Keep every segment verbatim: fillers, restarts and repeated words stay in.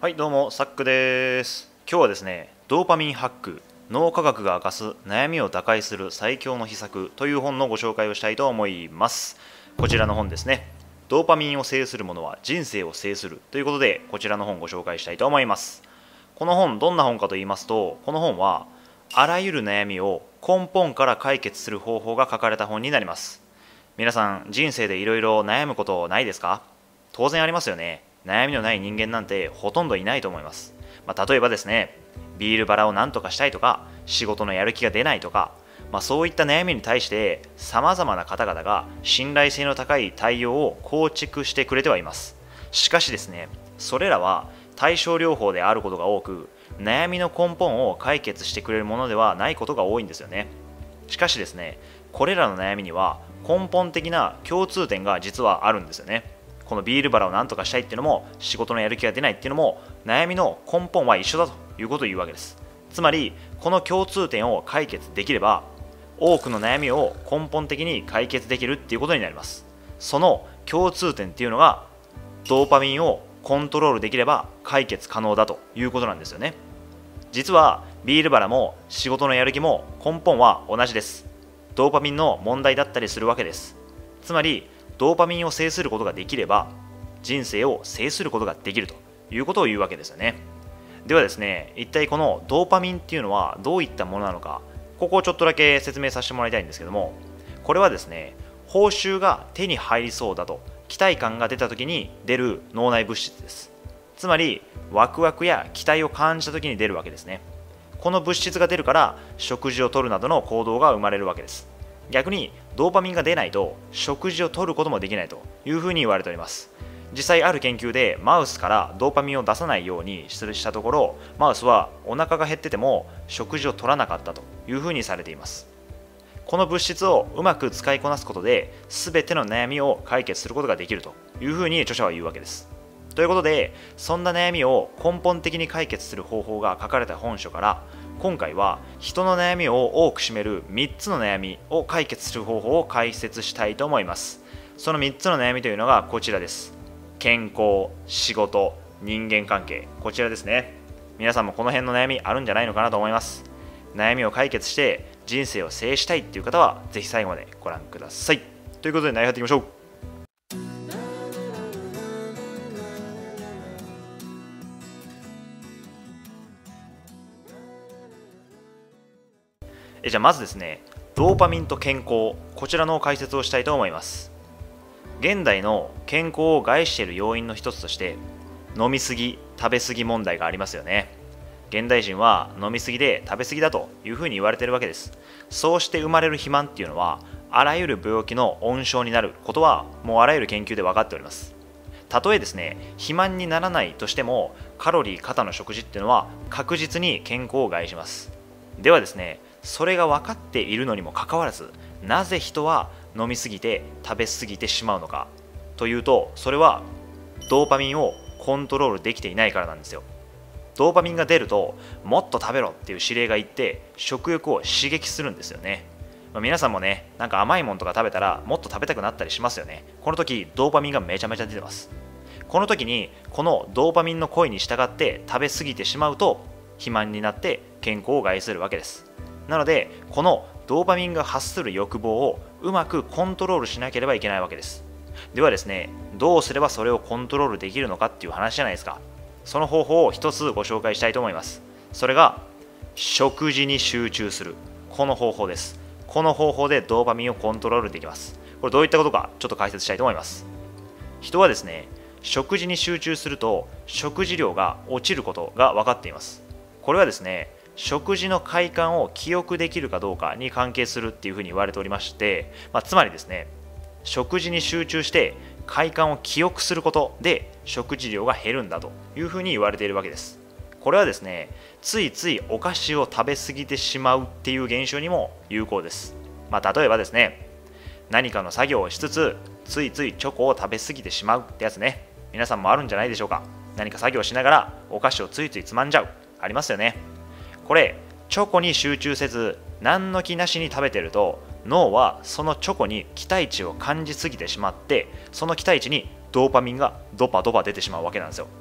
はい、どうも、サックです。今日はですね、ドーパミンハック、脳科学が明かす悩みを打開する最強の秘策という本のご紹介をしたいと思います。こちらの本ですね、ドーパミンを制する者は人生を制するということで、こちらの本をご紹介したいと思います。この本、どんな本かと言いますと、この本は、あらゆる悩みを根本から解決する方法が書かれた本になります。皆さん、人生でいろいろ悩むことないですか？当然ありますよね。悩みのない人間なんてほとんどいないと思います。まあ、例えばですね、ビールバラを何とかしたいとか、仕事のやる気が出ないとか、まあ、そういった悩みに対して様々な方々が信頼性の高い対応を構築してくれてはいます。しかしですね、それらは対症療法であることが多く、悩みの根本を解決してくれるものではないことが多いんですよね。しかしですね、これらの悩みには根本的な共通点が実はあるんですよね。このビールバラを何とかしたいっていうのも、仕事のやる気が出ないっていうのも、悩みの根本は一緒だということを言うわけです。つまり、この共通点を解決できれば、多くの悩みを根本的に解決できるっていうことになります。その共通点っていうのが、ドーパミンをコントロールできれば解決可能だということなんですよね。実は、ビールバラも仕事のやる気も根本は同じです。ドーパミンの問題だったりするわけです。つまり、ドーパミンを制することができれば人生を制することができるということを言うわけですよね。ではですね、一体このドーパミンっていうのはどういったものなのか、ここをちょっとだけ説明させてもらいたいんですけども、これはですね、報酬が手に入りそうだと期待感が出た時に出る脳内物質です。つまりワクワクや期待を感じた時に出るわけですね。この物質が出るから食事をとるなどの行動が生まれるわけです。逆にドーパミンが出ないと食事を取ることもできないというふうに言われております。実際ある研究でマウスからドーパミンを出さないようにしたところ、マウスはお腹が減ってても食事を取らなかったというふうにされています。この物質をうまく使いこなすことで全ての悩みを解決することができるというふうに著者は言うわけです。ということで、そんな悩みを根本的に解決する方法が書かれた本書から、今回は人の悩みを多く占めるみっつの悩みを解決する方法を解説したいと思います。そのみっつの悩みというのがこちらです。健康、仕事、人間関係、こちらですね。皆さんもこの辺の悩みあるんじゃないのかなと思います。悩みを解決して人生を制したいっていう方はぜひ最後までご覧ください。ということで内容やっていきましょう。えじゃあまずですね、ドーパミンと健康、こちらの解説をしたいと思います。現代の健康を害している要因の一つとして飲みすぎ、食べすぎ問題がありますよね。現代人は飲みすぎで食べすぎだというふうに言われているわけです。そうして生まれる肥満っていうのはあらゆる病気の温床になることはもうあらゆる研究で分かっております。たとえですね、肥満にならないとしてもカロリー過多の食事っていうのは確実に健康を害します。ではですね、それが分かっているのにもかかわらず、なぜ人は飲みすぎて食べ過ぎてしまうのかというと、それはドーパミンをコントロールできていないからなんですよ。ドーパミンが出るともっと食べろっていう指令がいって食欲を刺激するんですよね。まあ、皆さんもね、なんか甘いものとか食べたらもっと食べたくなったりしますよね。この時ドーパミンがめちゃめちゃ出てます。この時にこのドーパミンの声に従って食べ過ぎてしまうと肥満になって健康を害するわけです。なのでこのドーパミンが発する欲望をうまくコントロールしなければいけないわけです。ではですね、どうすればそれをコントロールできるのかっていう話じゃないですか。その方法を一つご紹介したいと思います。それが食事に集中する、この方法です。この方法でドーパミンをコントロールできます。これどういったことかちょっと解説したいと思います。人はですね、食事に集中すると食事量が落ちることが分かっています。これはですね、食事の快感を記憶できるかどうかに関係するっていうふうに言われておりまして、まあ、つまりですね、食事に集中して快感を記憶することで食事量が減るんだというふうに言われているわけです。これはですね、ついついお菓子を食べ過ぎてしまうっていう現象にも有効です。まあ、例えばですね、何かの作業をしつつついついチョコを食べ過ぎてしまうってやつね、皆さんもあるんじゃないでしょうか。何か作業しながらお菓子をついついつまんじゃう、ありますよね。これチョコに集中せず何の気なしに食べてると、脳はそのチョコに期待値を感じすぎてしまって、その期待値にドーパミンがドパドパ出てしまうわけなんですよ。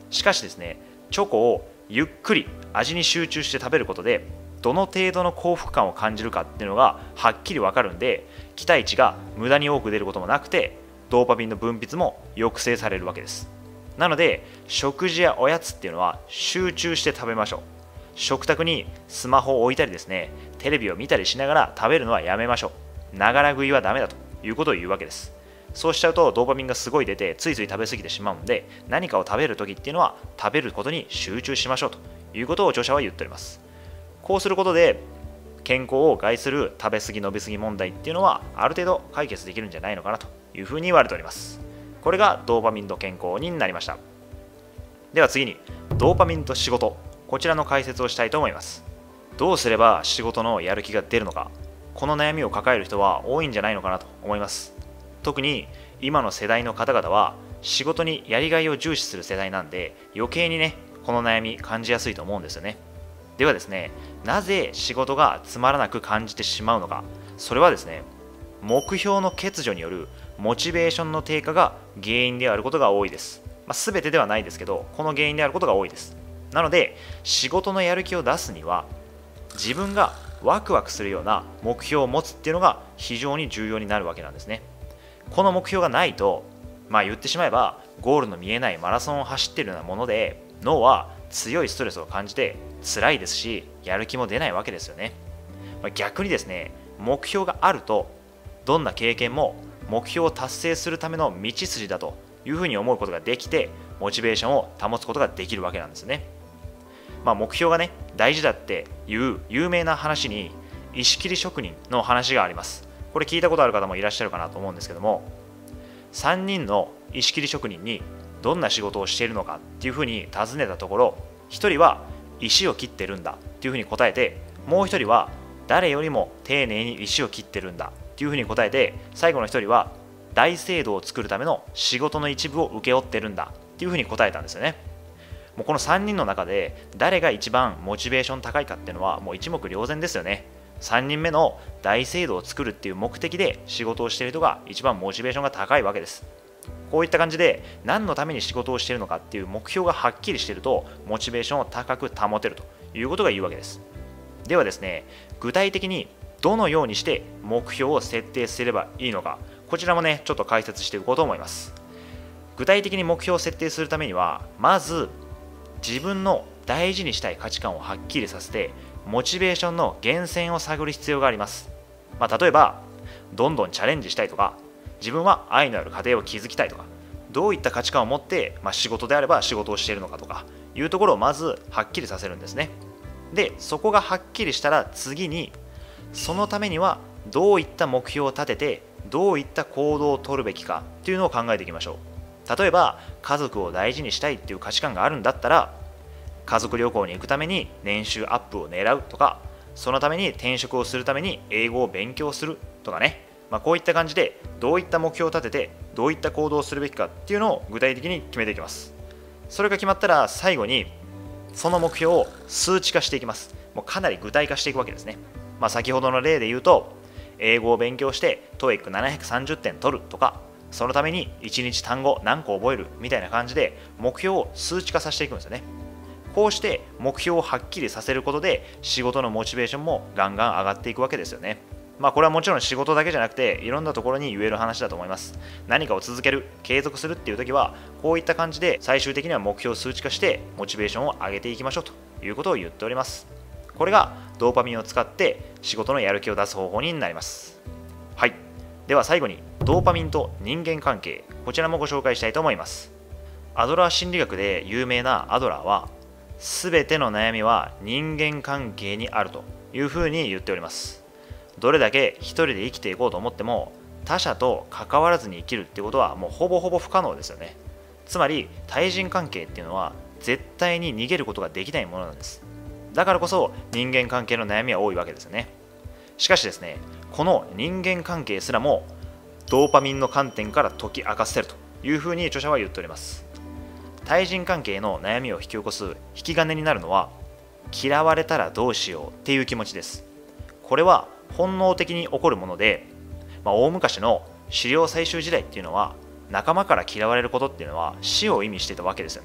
しかしですね、チョコをゆっくり味に集中して食べることでどの程度の幸福感を感じるかっていうのがはっきり分かるんで、期待値が無駄に多く出ることもなくてドーパミンの分泌も抑制されるわけです。なので食事やおやつっていうのは集中して食べましょう。食卓にスマホを置いたりですね、テレビを見たりしながら食べるのはやめましょう。ながら食いはダメだということを言うわけです。そうしちゃうとドーパミンがすごい出てついつい食べ過ぎてしまうんで、何かを食べるときっていうのは食べることに集中しましょうということを著者は言っております。こうすることで健康を害する食べ過ぎ飲み過ぎ問題っていうのはある程度解決できるんじゃないのかなというふうに言われております。これがドーパミンと健康になりました。では次にドーパミンと仕事、こちらの解説をしたいと思います。どうすれば仕事のやる気が出るのか、この悩みを抱える人は多いんじゃないのかなと思います。特に今の世代の方々は仕事にやりがいを重視する世代なんで、余計にねこの悩み感じやすいと思うんですよね。ではですね、なぜ仕事がつまらなく感じてしまうのか。それはですね、目標の欠如によるモチベーションの低下が原因であることが多いです。まあ、全てではないですけど、この原因であることが多いです。なので仕事のやる気を出すには自分がワクワクするような目標を持つっていうのが非常に重要になるわけなんですね。この目標がないと、まあ言ってしまえばゴールの見えないマラソンを走っているようなもので、脳は強いストレスを感じて辛いですし、やる気も出ないわけですよね。まあ、逆にですね、目標があるとどんな経験も目標を達成するための道筋だというふうに思うことができて、モチベーションを保つことができるわけなんですね。まあ、目標がね大事だっていう有名な話に石切り職人の話があります。これ聞いたことある方もいらっしゃるかなと思うんですけども、さんにんの石切り職人にどんな仕事をしているのかっていうふうに尋ねたところ、ひとりは石を切ってるんだっていうふうに答えて、もうひとりは誰よりも丁寧に石を切ってるんだっていうふうに答えて、最後のひとりは大聖堂を作るための仕事の一部を請け負ってるんだっていうふうに答えたんですよね。もうこのさんにんの中で誰が一番モチベーション高いかっていうのはもう一目瞭然ですよね。さんにんめの大聖堂を作るっていう目的で仕事をしている人が一番モチベーションが高いわけです。こういった感じで何のために仕事をしているのかっていう目標がはっきりしていると、モチベーションを高く保てるということが言うわけです。ではですね、具体的にどのようにして目標を設定すればいいのか、こちらもねちょっと解説していこうと思います。具体的に目標を設定するためには、まず自分の大事にしたい価値観をはっきりさせて、モチベーションの源泉を探る必要があります。まあ、例えばどんどんチャレンジしたいとか、自分は愛のある家庭を築きたいとか、どういった価値観を持って、まあ、仕事であれば仕事をしているのかとかいうところをまずはっきりさせるんですね。でそこがはっきりしたら、次にそのためにはどういった目標を立ててどういった行動を取るべきかっていうのを考えていきましょう。例えば家族を大事にしたいっていう価値観があるんだったら、家族旅行に行くために年収アップを狙うとか、そのために転職をするために英語を勉強するとかね、まあ、こういった感じでどういった目標を立ててどういった行動をするべきかっていうのを具体的に決めていきます。それが決まったら最後にその目標を数値化していきます。もうかなり具体化していくわけですね。まあ、先ほどの例で言うと、英語を勉強して トーイックななひゃくさんじゅってん取るとか、そのためにいちにち単語何個覚えるみたいな感じで目標を数値化させていくんですよね。こうして目標をはっきりさせることで仕事のモチベーションもガンガン上がっていくわけですよね。まあこれはもちろん仕事だけじゃなくていろんなところに言える話だと思います。何かを続ける、継続するっていう時はこういった感じで最終的には目標を数値化してモチベーションを上げていきましょうということを言っております。これがドーパミンを使って仕事のやる気を出す方法になります。はい。では最後にドーパミンと人間関係、こちらもご紹介したいと思います。アドラー心理学で有名なアドラーは、すべての悩みは人間関係にあるというふうに言っております。どれだけ一人で生きていこうと思っても他者と関わらずに生きるっていうことはもうほぼほぼ不可能ですよね。つまり対人関係っていうのは絶対に逃げることができないものなんです。だからこそ人間関係の悩みは多いわけですよね。しかしですね、この人間関係すらもドーパミンの観点から解き明かせるというふうに著者は言っております。対人関係の悩みを引き起こす引き金になるのは、嫌われたらどうしようっていう気持ちです。これは本能的に起こるもので、まあ、大昔の狩猟採集時代っていうのは仲間から嫌われることっていうのは死を意味していたわけですよね。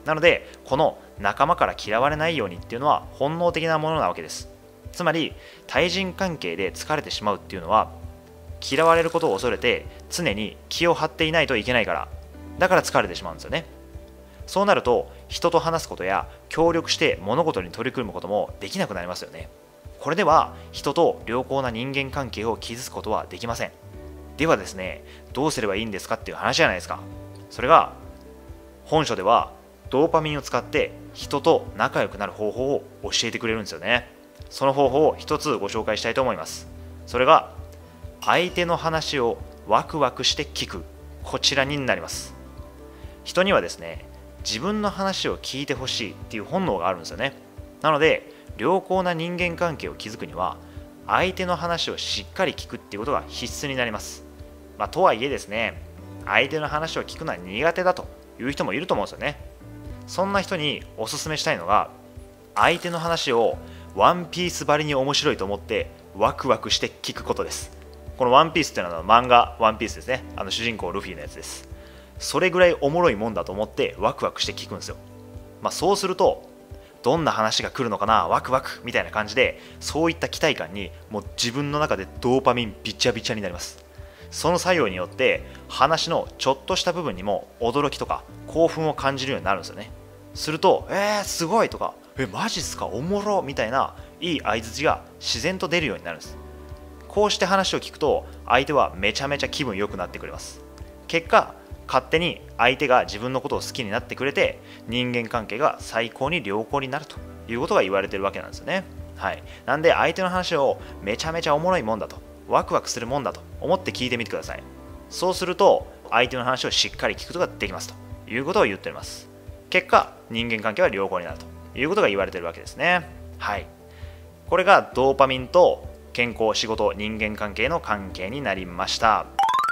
なのでこの仲間から嫌われないようにっていうのは本能的なものなわけです。つまり対人関係で疲れてしまうっていうのは、嫌われることを恐れて常に気を張っていないといけないから、だから疲れてしまうんですよね。そうなると人と話すことや協力して物事に取り組むこともできなくなりますよね。これでは人と良好な人間関係を築くことはできません。ではですね、どうすればいいんですかっていう話じゃないですか。それが本書ではドーパミンを使って人と仲良くなる方法を教えてくれるんですよね。その方法を一つご紹介したいと思います。それが相手の話をワクワクして聞く、こちらになります。人にはですね、自分の話を聞いてほしいっていう本能があるんですよね。なので良好な人間関係を築くには相手の話をしっかり聞くっていうことが必須になります。まあ、とはいえですね、相手の話を聞くのは苦手だという人もいると思うんですよね。そんな人におすすめしたいのが、相手の話をワンピースばりに面白いと思ってワクワクして聞くことです。このワンピースっていうのは漫画ワンピースですね。あの主人公ルフィのやつです。それぐらいおもろいもんだと思ってワクワクして聞くんですよ。まあ、そうするとどんな話が来るのかな、ワクワクみたいな感じで、そういった期待感にもう自分の中でドーパミンビチャビチャになります。その作用によって話のちょっとした部分にも驚きとか興奮を感じるようになるんですよね。するとえーすごいとか、えマジっすかおもろみたいないい相槌が自然と出るようになるんです。こうして話を聞くと相手はめちゃめちゃ気分良くなってくれます。結果勝手に相手が自分のことを好きになってくれて、人間関係が最高に良好になるということが言われてるわけなんですよね。はい。なんで相手の話をめちゃめちゃおもろいもんだと、ワクワクするもんだと思って聞いてみてください。そうすると相手の話をしっかり聞くことができますということを言っております。結果人間関係は良好になるということが言われてるわけですね。はい。これがドーパミンと健康、仕事、人間関係の関係になりました。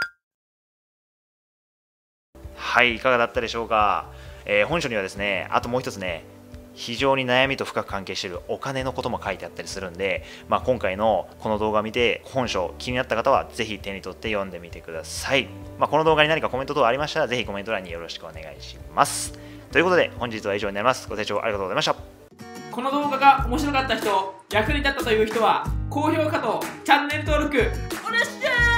はい、いかがだったでしょうか。えー、本書にはですね、あともう一つね、非常に悩みと深く関係しているお金のことも書いてあったりするんで、まあ、今回のこの動画を見て本書気になった方はぜひ手に取って読んでみてください。まあ、この動画に何かコメント等ありましたらぜひコメント欄によろしくお願いします。ということで本日は以上になります。ご清聴ありがとうございました。 この動画が面白かった人、役に立ったという人は高評価とチャンネル登録お願いします。